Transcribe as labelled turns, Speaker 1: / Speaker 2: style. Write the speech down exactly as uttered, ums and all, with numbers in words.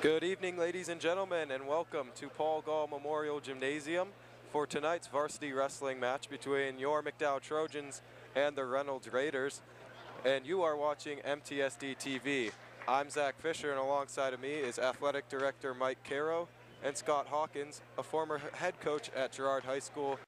Speaker 1: Good evening, ladies and gentlemen, and welcome to Paul Gall Memorial Gymnasium for tonight's varsity wrestling match between your McDowell Trojans and the Reynolds Raiders. And you are watching M T S D T V. I'm Zach Fischer, and alongside of me is Athletic Director Mike Caro and Scott Hawkins, a former head coach at Girard High School